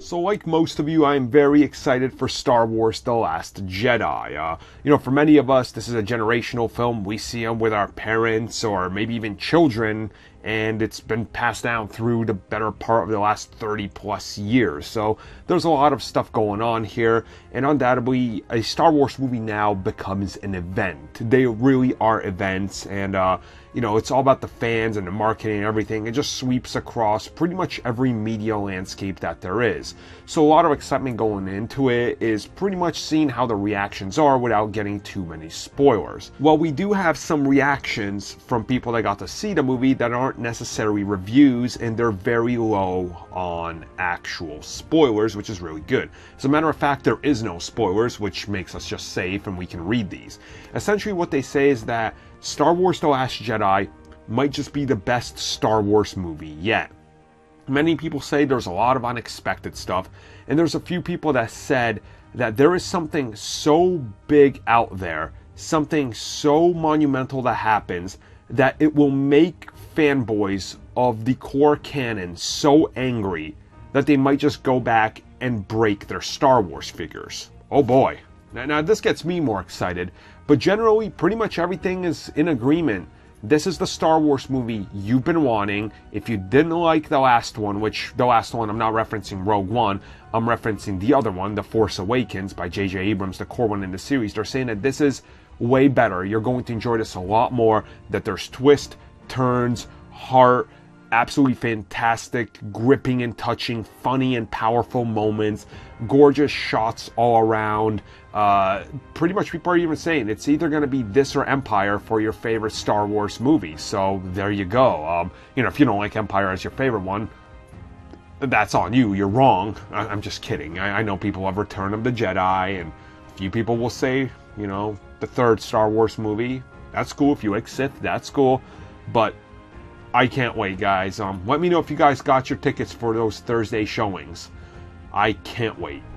So like most of you, I am very excited for Star Wars The Last Jedi. For many of us, this is a generational film. We see them with our parents or maybe even children, and it's been passed down through the better part of the last 30 plus years. So there's a lot of stuff going on here, and undoubtedly a Star Wars movie now becomes an event. They really are events, and it's all about the fans and the marketing and everything. It just sweeps across pretty much every media landscape that there is. So a lot of excitement going into it is pretty much seeing how the reactions are without getting too many spoilers. Well, we do have some reactions from people that got to see the movie that aren't necessarily reviews, and they're very low on actual spoilers, which is really good. As a matter of fact, there is no spoilers, which makes us just safe and we can read these. Essentially what they say is that Star Wars The Last Jedi might just be the best Star Wars movie yet. Many people say there's a lot of unexpected stuff, and there's a few people that said that there is something so big out there, something so monumental that happens, that it will make fanboys of the core canon so angry that they might just go back and break their Star Wars figures. Oh boy. Now this gets me more excited, but generally pretty much everything is in agreement. This is the Star Wars movie you've been wanting. If you didn't like the last one, which the last one I'm not referencing Rogue One, I'm referencing the other one, The Force Awakens by J.J. Abrams, the core one in the series, they're saying that this is way better. You're going to enjoy this a lot more, that there's twists, turns, heart, absolutely fantastic, gripping and touching, funny and powerful moments, gorgeous shots all around. Pretty much people are even saying it's either going to be this or Empire for your favorite Star Wars movie. So there you go. If you don't like Empire as your favorite one, that's on you. You're wrong. I'm just kidding. I know people have Return of the Jedi, and a few people will say, the third Star Wars movie. That's cool. If you like Sith, that's cool. But I can't wait, guys. Let me know if you guys got your tickets for those Thursday showings. I can't wait.